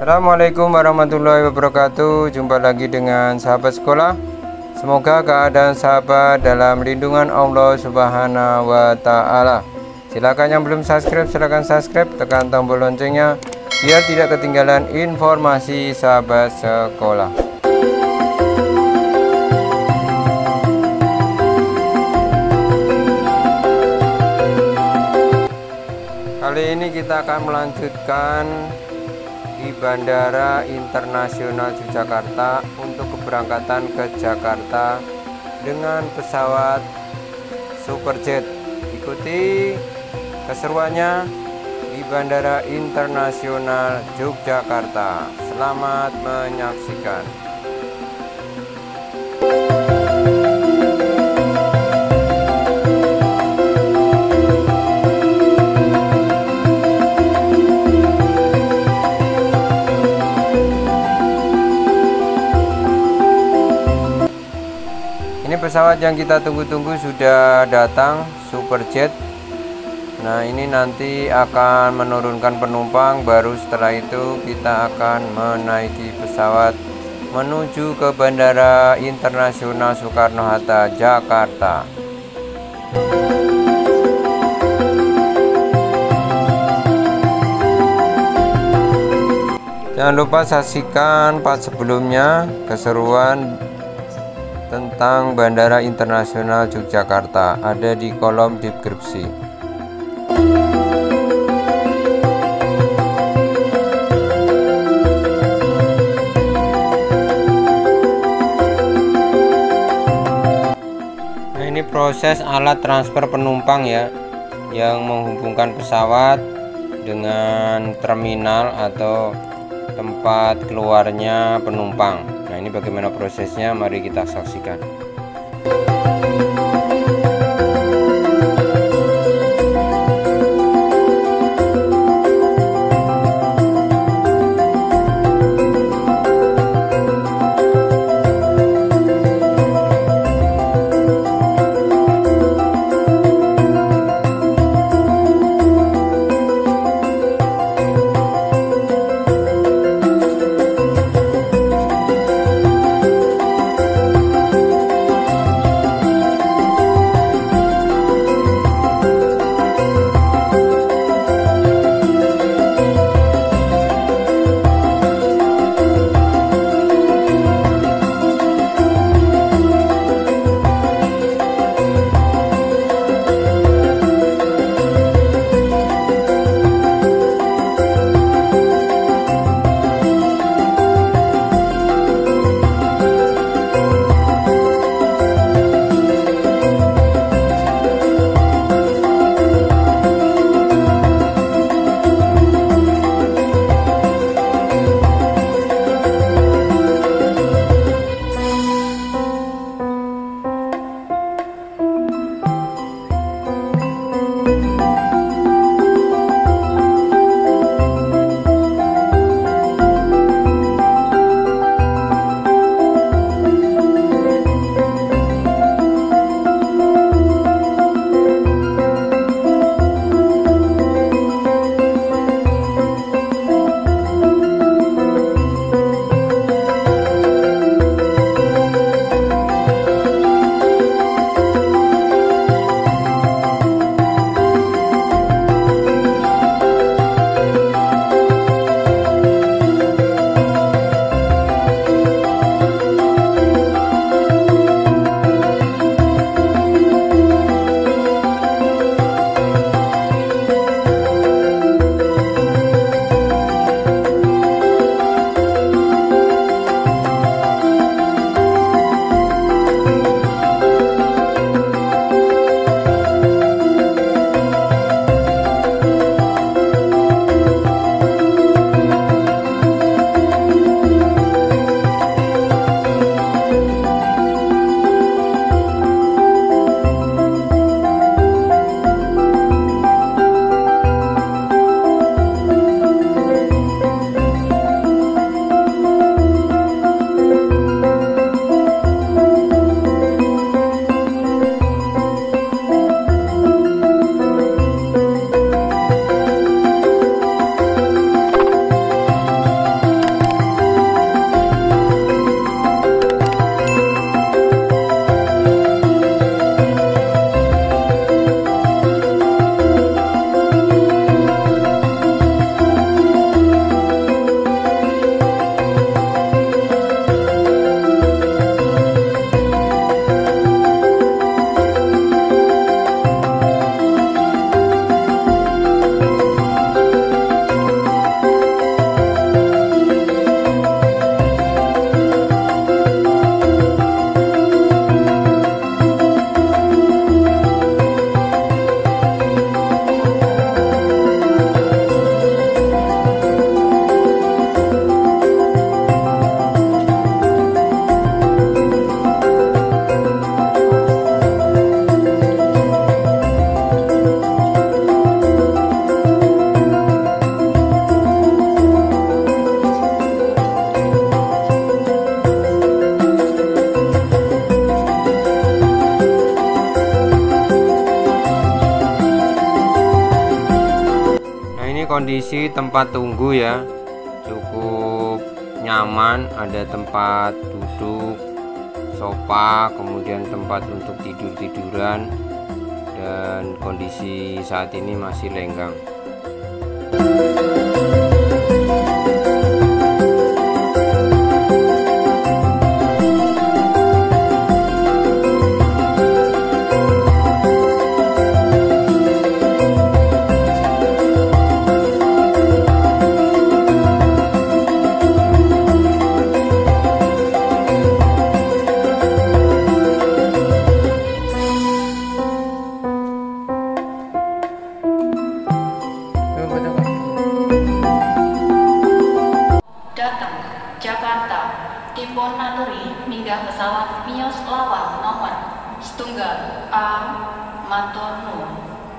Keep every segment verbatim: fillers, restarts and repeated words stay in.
Assalamualaikum warahmatullahi wabarakatuh. Jumpa lagi dengan sahabat sekolah. Semoga keadaan sahabat dalam lindungan Allah Subhanahu wa Ta'ala. Silakan yang belum subscribe, silakan subscribe, tekan tombol loncengnya biar tidak ketinggalan informasi sahabat sekolah. Kali ini kita akan melanjutkan di Bandara Internasional Yogyakarta untuk keberangkatan ke Jakarta dengan pesawat Superjet. Ikuti keseruannya di Bandara Internasional Yogyakarta. Selamat menyaksikan. Ini pesawat yang kita tunggu-tunggu sudah datang, Superjet. Nah, ini nanti akan menurunkan penumpang, baru setelah itu kita akan menaiki pesawat menuju ke Bandara Internasional Soekarno-Hatta, Jakarta. Jangan lupa saksikan part sebelumnya keseruan tentang Bandara Internasional Yogyakarta, ada di kolom deskripsi. Nah, ini proses alat transfer penumpang ya, yang menghubungkan pesawat dengan terminal atau tempat keluarnya penumpang. Nah, ini bagaimana prosesnya, mari kita saksikan. kondisi tempat tunggu ya, cukup nyaman, ada tempat duduk, sofa, kemudian tempat untuk tidur-tiduran, dan kondisi saat ini masih lenggang. Datang Jakarta Tipon Naturi minggah pesawat Mios Lawang nomor setunggal A matur nuwun.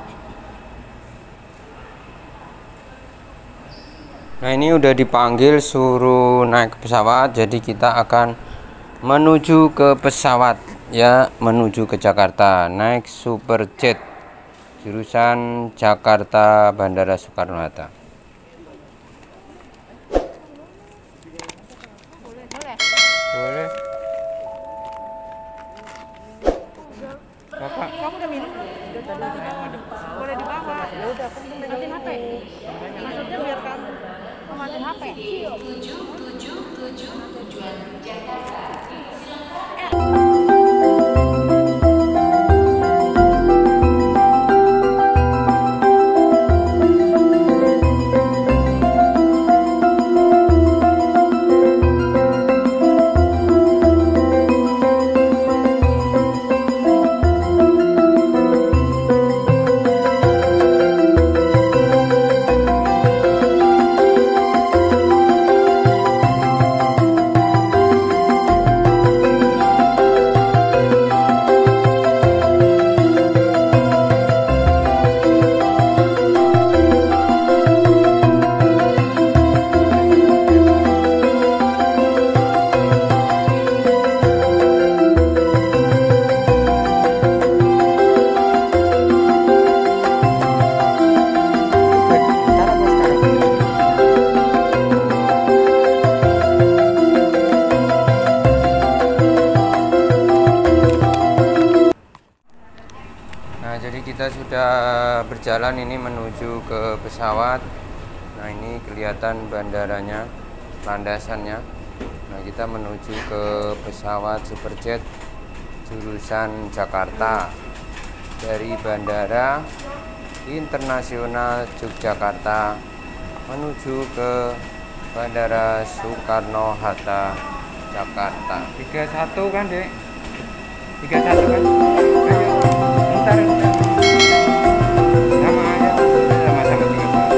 Nah, ini udah dipanggil suruh naik pesawat, jadi kita akan menuju ke pesawat ya, menuju ke Jakarta, naik Superjet jurusan Jakarta Bandara Soekarno-Hatta. Boleh. Bapak. Kamu udah minum? Udah tadi. Boleh dibawa. Ya udah, aku matiin H P. Maksudnya biar kamu matiin H P. tujuh tujuh tujuh tujuan Jakarta. Nah, jadi kita sudah berjalan ini menuju ke pesawat. Nah, ini kelihatan bandaranya, landasannya. Nah, kita menuju ke pesawat Superjet jurusan Jakarta dari Bandara Internasional Yogyakarta menuju ke Bandara Soekarno-Hatta Jakarta. tiga satu kan, Dek? tiga satu kan? Ayo. Bentar, bentar. Sama aja, sama-sama tiga satu.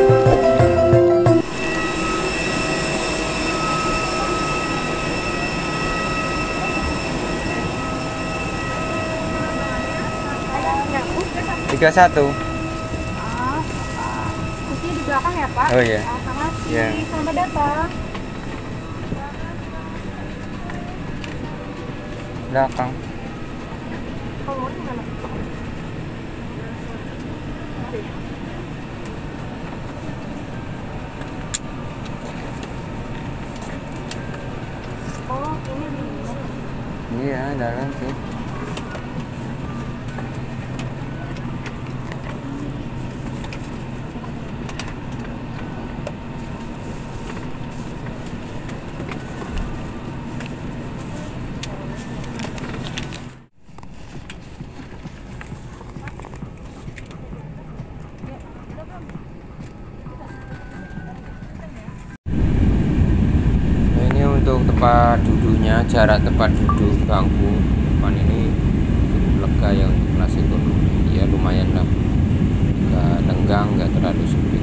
tiga satu. Ah, kursi di belakang ya, Pak? Oh iya. Ah, sama Iya. Selamat datang. Belakang. Kalau ini mana? Oh, ini di Iya, dalam sih. Untuk tempat duduknya, jarak tempat duduk bangku depan ini cukup lega ya untuk kelas ekonomi. Ya lumayan lah, nggak lenggang, nggak terlalu sempit.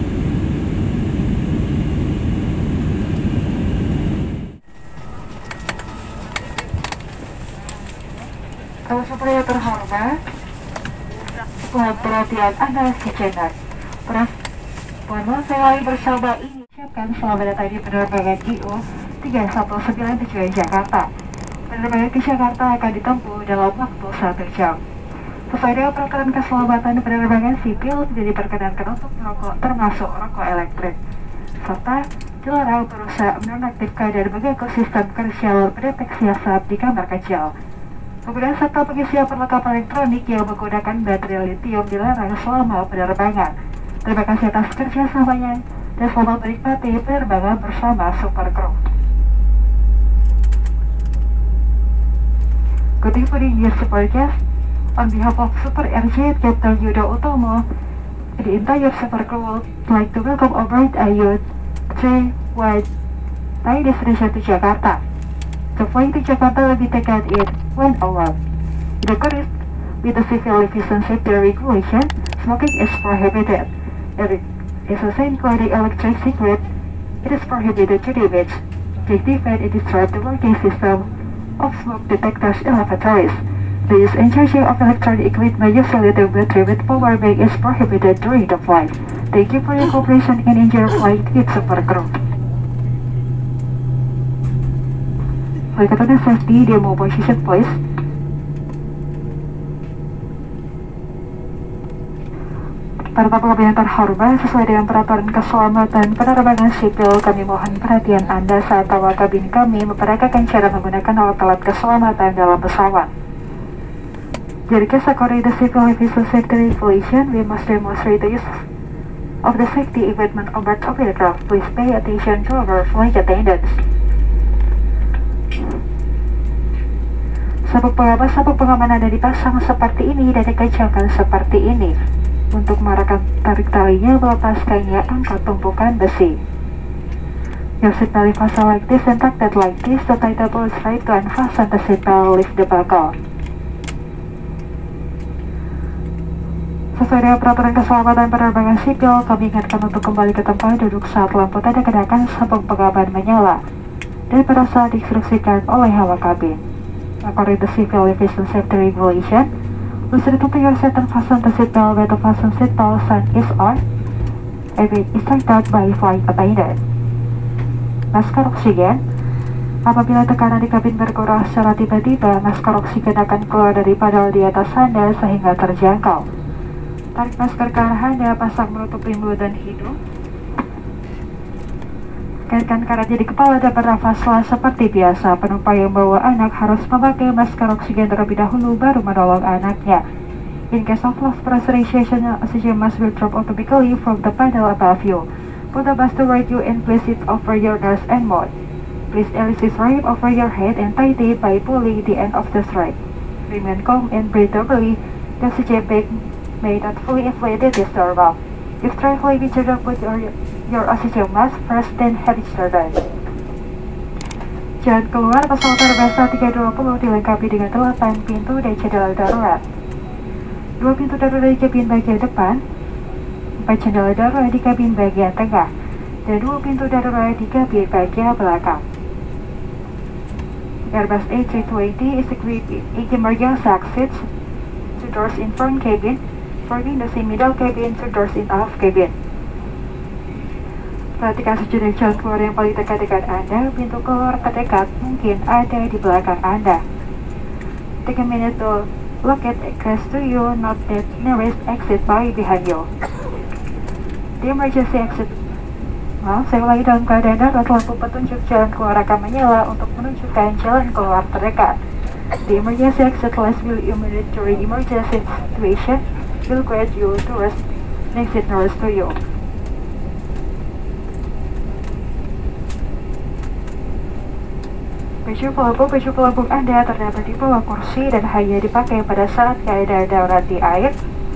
Kalau supaya terhormat, mohon perhatian Anda sejenak. Mohon maaf, saya lagi bersama ini. Siapkan selamat datang di penerbangan I O tiga satu sembilan tujuan Jakarta. Penerbangan ke Jakarta akan ditempuh dalam waktu satu jam. Sesuai dengan peraturan keselamatan penerbangan sipil, tidak diperkenankan untuk merokok, termasuk rokok elektrik, serta dilarang berusaha menonaktifkan dan mengganggu sistem komersial pendeteksi asap di kamar kecil. Penggunaan serta pengisian perlengkapan elektronik yang menggunakan baterai litium dilarang selama penerbangan. Terima kasih atas kerjasamanya dan selamat menikmati penerbangan bersama Super Crew. Good evening, dear super guests. On behalf of Super R J Captain Yudo Utomo, the entire Super Crew would like to welcome aboard A U three one Thai destination to Jakarta. The flight to Jakarta will be taken in one hour. In accordance with the civil aviation safety regulation, smoking is prohibited. It is a sign including electric cigarette. It is prohibited to damage, deactivate, and disrupt the working system of smoke detectors in lavatories. The use and charging of electronic equipment usually the battery with power bank is prohibited during the flight. Thank you for your cooperation and enjoy your flight with Super Crew. For the safety, demo position please. Para tamu yang terhormat, sesuai dengan peraturan keselamatan penerbangan sipil, kami mohon perhatian Anda saat awak kabin kami memperagakan cara menggunakan alat-alat keselamatan dalam pesawat. Jadi, according to the civil aviation safety regulation, we must demonstrate the use of the safety equipment on board of aircraft. Please pay attention to our flight attendants. Sabuk pengaman, sabuk pengaman Anda dipasang seperti ini dan dikencangkan seperti ini. Untuk mengarahkan tarik talinya, melepaskannya, angkat tumpukan besi. Your seatbelt is fastened like this and tucked like this. The title is right to unfasten the seatbelt, lift the buckle. Sesuai dengan peraturan keselamatan penerbangan sipil, kami ingatkan untuk kembali ke tempat duduk saat lampu tanda kenakan sabuk pengaman menyala dan pada saat diinstruksikan oleh awak kabin. According to civil aviation safety regulation, please remove your seat and fasten the seatbelt when the fasten seatbelt sign is on and it is turned out by flight attendant. Masker oksigen. Apabila tekanan di kabin berkurang secara tiba-tiba, masker oksigen akan keluar dari padal di atas Anda sehingga terjangkau. Tarik masker ke arah Anda, pasang menutupi mulut dan hidung. Kaitkan karetnya di kepala dan bernafaslah seperti biasa. Penumpang yang membawa anak harus memakai masker oksigen terlebih dahulu baru menolong anaknya. In case of lost pressurization, oxygen mask will drop automatically from the panel above you. Put the mask toward you and place it over your nose and mouth. Please release the strap over your head and tighten it by pulling the end of the strap. Remain calm and breathe deeply. The oxygen bag may not fully inflated this normal. If trifling with your put your, your oxygen mask first, then have it started. Jalan keluar pesawat terbesar tiga dua puluh dilengkapi dengan delapan pintu dan jendela darurat. Dua pintu darurat di kabin bagian depan, empat jendela darurat di kabin bagian tengah, dan dua pintu darurat di kabin bagian belakang. Airbus A three twenty is equipped with eight emergency exits, two doors in front cabin, four windows in middle cabin, two doors in aft cabin. Perhatikan sejenak jalan keluar yang paling dekat dengan Anda. Pintu keluar terdekat mungkin ada di belakang Anda. Take a minute to look at close to you, not that nearest exit by behind you. The emergency exit. Maaf, saya ulangi, dalam keadaan darurat, lampu petunjuk jalan keluar akan menyala untuk menunjukkan jalan keluar terdekat. The emergency exit lights will illuminate during emergency situation. Will guide you towards exit nearest to you. Baju pelampung, baju pelampung Anda terdapat di bawah kursi dan hanya dipakai pada saat keadaan darurat di air.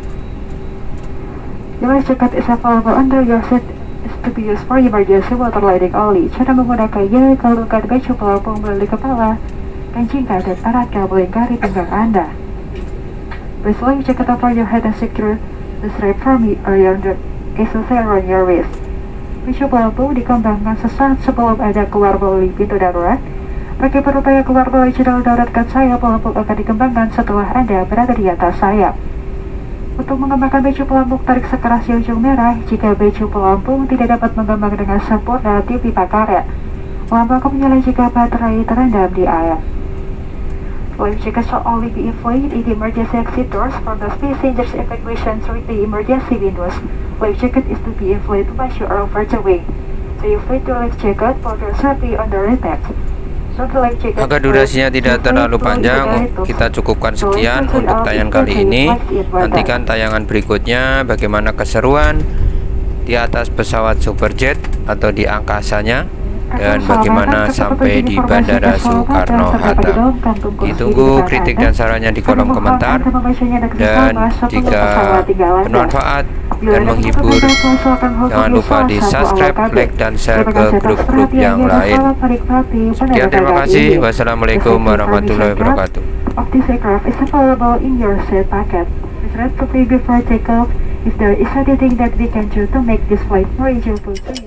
The life jacket is available under your seat is to be used for emergency water lighting only. Cara menggunakannya, kalungkan baju pelampung melalui kepala, kencingkan dan erat kabel lingkar di pinggang Anda. Please lay your jacket over your head and secure the strap firmly around the accessory around your waist. Baju pelampung dikembangkan sesaat sebelum Anda keluar melalui pintu darurat. Bagi berupaya keluar melalui jendela darurat kat sayap, pelampung akan dikembangkan setelah Anda berada di atas sayap. Untuk mengembangkan baju pelampung, tarik sekeras di ujung merah. Jika baju pelampung tidak dapat mengembang dengan sempurna di pipa karet, lampu akan menyala jika baterai terendam di air. Life jackets shall only be inflated in the emergency exit doors from the passengers' evacuation through the emergency windows. Life jacket is to be inflated once you are over the wing. So you inflate your life jacket, put your safety on the repack. Maka durasinya tidak terlalu panjang, kita cukupkan sekian untuk tayangan kali ini. Nantikan tayangan berikutnya bagaimana keseruan di atas pesawat Superjet atau di angkasanya, dan bagaimana sampai di Bandara Soekarno-Hatta. Ditunggu kritik dan sarannya di kolom komentar, dan jika bermanfaat dan menghibur, jangan lupa di subscribe, like, dan share ke grup-grup yang lain. Sekian, terima kasih. Wassalamualaikum warahmatullahi wabarakatuh. Of this aircraft is available in your seat packet. Please read to play before takeoff if there is anything that we can do to make this flight more enjoyable to you.